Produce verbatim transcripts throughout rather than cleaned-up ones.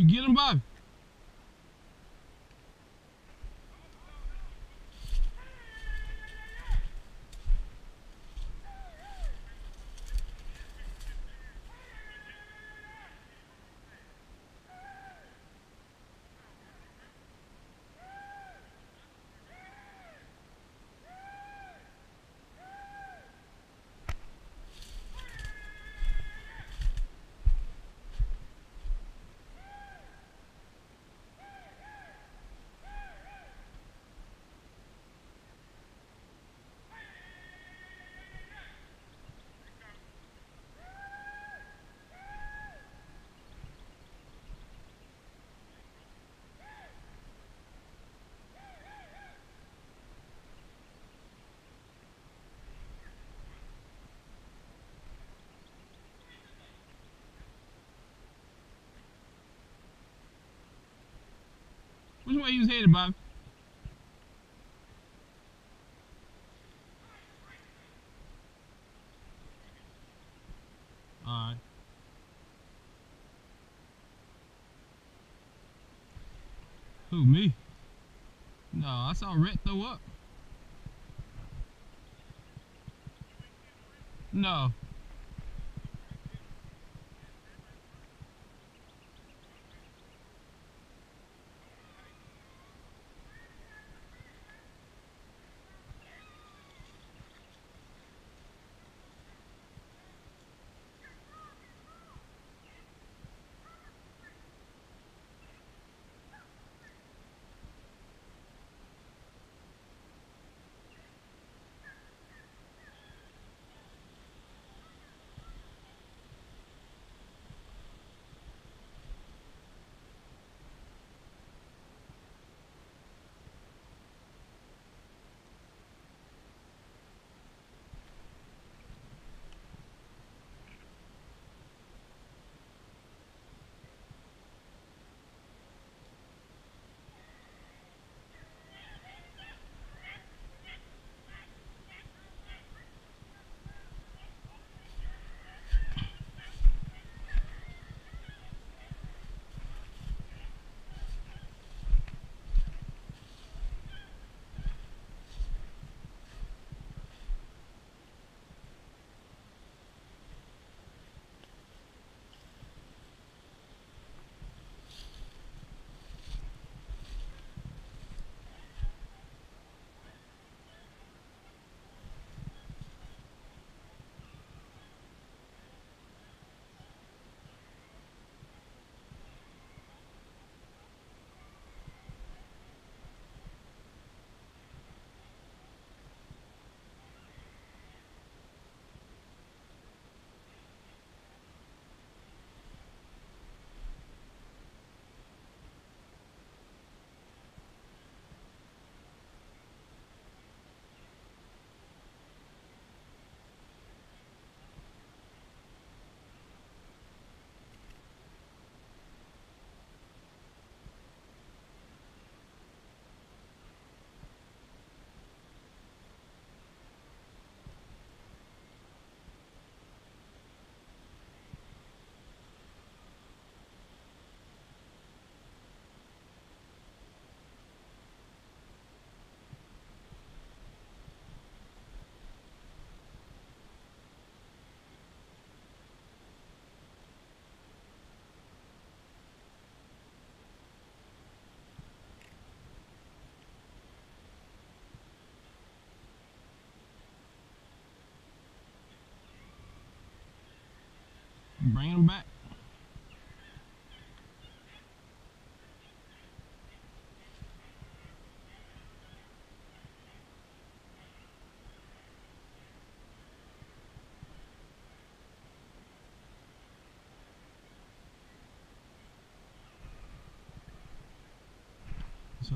You get him, Bob. Which way you was headed, Bob? Alright. Who, me? No, I saw Rhett throw up. No. Bring him back. So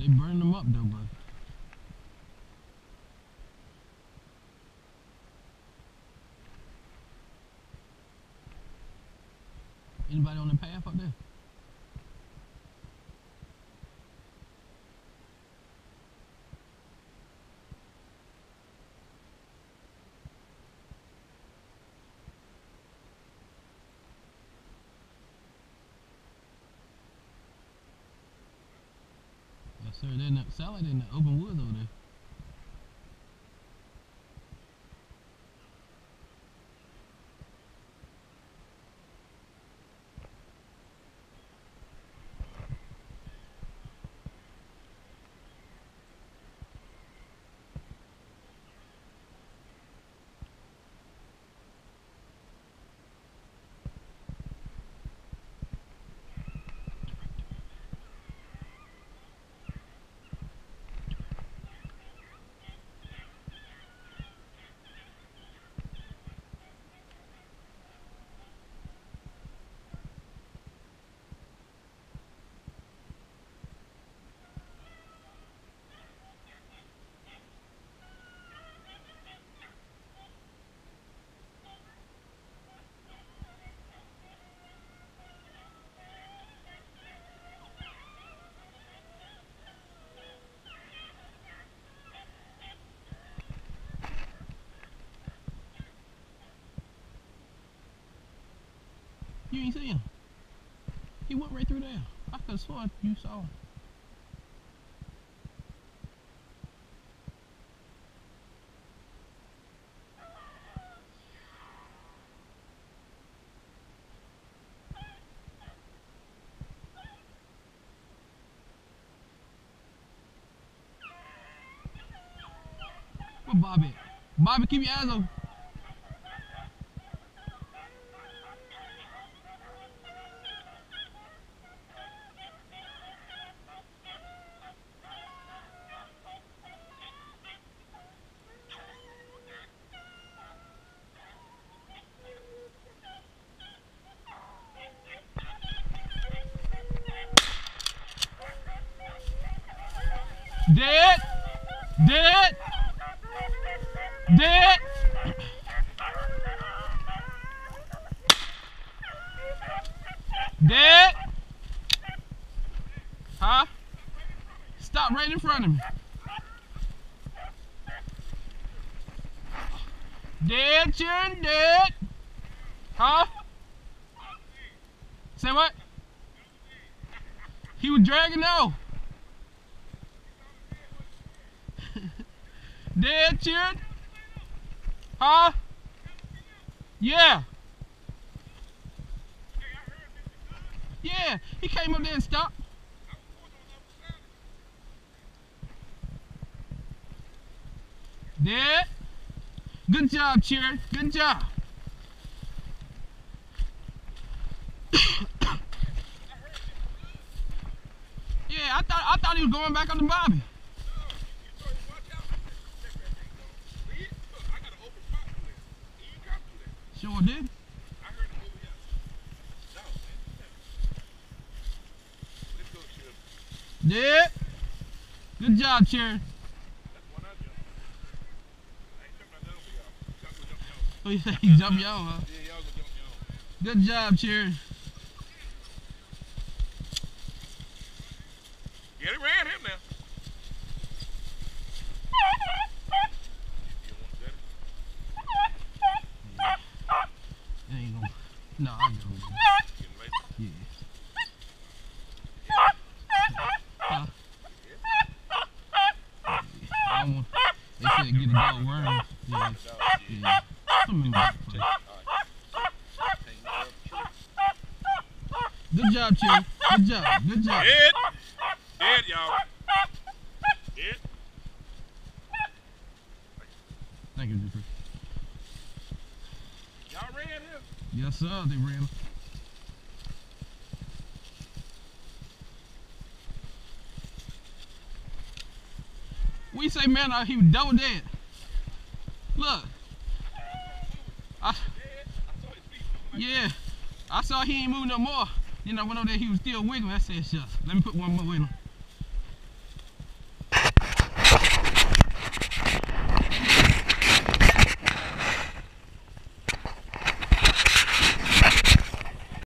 They burning them up though, bro. Anybody on the path up there? Yes, sir. They're in the, sound like they're in the open woods over there. You ain't see him. He went right through there. I could have sworn you saw him. Where Bobby at? Bobby, keep your eyes open. Dead! Dead! Dead! Dead! Huh? Stop right in front of me. Dead, Sharon, dead! Huh? Say what? He was dragging out. Dead, Sharon? Huh? Yeah. Yeah, he came up there and stopped. Dead. Good job, Sharon. Good job. Yeah, I thought I thought he was going back on the Bobby. Sure did. Dead. Good job, Sharon. Oh, you say he jumped y'all, huh? Yeah, y'all gonna jump y'all. Good job, Sharon. Yeah, they ran him now. Ain't gonna. No, I know. Yeah. Huh? I don't want. They said get a dog worm. Yeah. Yeah. Come in there. Good job, Cherry. Good job. Good job. Dead. Dead, y'all. Dead. Thank you, Jeffrey. Y'all ran him. Yes, sir. They ran him. What you say, man? Uh, he was double dead. Look. I, yeah. I saw he ain't moving no more. Then I went over there, he was still wiggling. I said, shucks, let me put one more in him.